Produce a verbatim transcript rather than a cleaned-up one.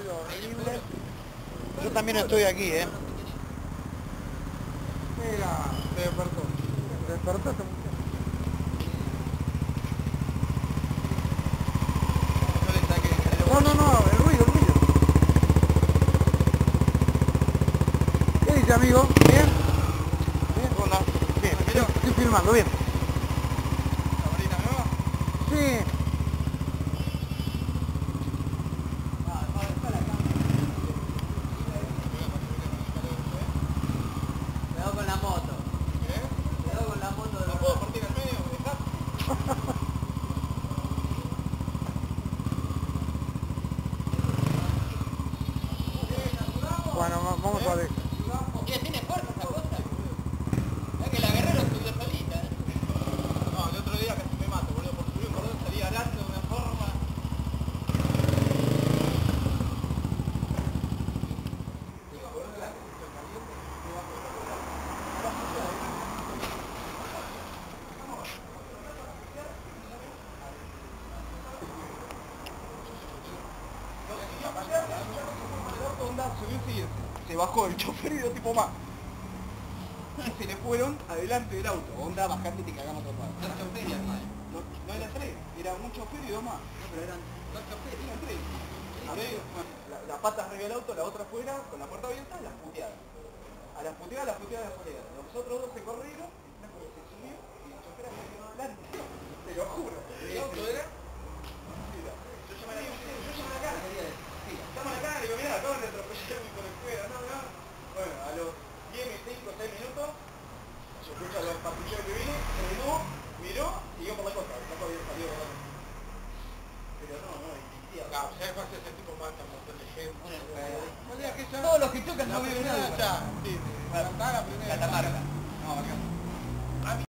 ruido horrible. Yo también estoy aquí, ¿eh? Mira, se despertó. Se despertó este muchacho. No, no, no, el ruido, el ruido. ¿Qué dice, amigo? ¿Bien? ¿Bien? Hola. Bien. Estoy, estoy filmando, bien. ¿Sabrina nueva? Sí. Cuidado con la moto. ¿Qué? Cuidado con la moto de ¿No los puedo partir al medio? ¿Dejá? Bueno, va- vamos a ver. ¿Qué? ¿Tiene fuerza esa cosa? Es que la Guerrero subió solita. ¿eh? No, el otro día casi me mato, boludo, por subir un cordón salía arando de una forma. Se bajó el chofer y dos tipos más. Se le fueron adelante del auto. Onda, bajate y te cagamos atrapado. Dos choferes, ¿no? No, no eran tres, era un chofer y dos más. No, pero eran dos choferes. Eran tres. A ver, bueno, la, la pata arriba del auto, la otra afuera, con la puerta abierta, las puteadas. A las puteadas, las puteadas, las puteadas. Los otros dos se corrieron, el flaco se subió y el chofer se adelante. Te lo juro. ¿El auto era? Mira, yo llamé a la yo llamé a la cara. Llama a la cara y digo, mirá, acaban de atropellar mi colectuera, no, no. Bueno, a los diez, cinco, seis minutos, se escucha los patrulleros que vino, frenó, miró y siguió por la costa. El flaco había salido por la costa. Pero no, no, insistía. Claro, ya es ese tipo mata un montón de gente. Todos los que chocan no viven nada. Sí, sí. Catamarca. No, acá.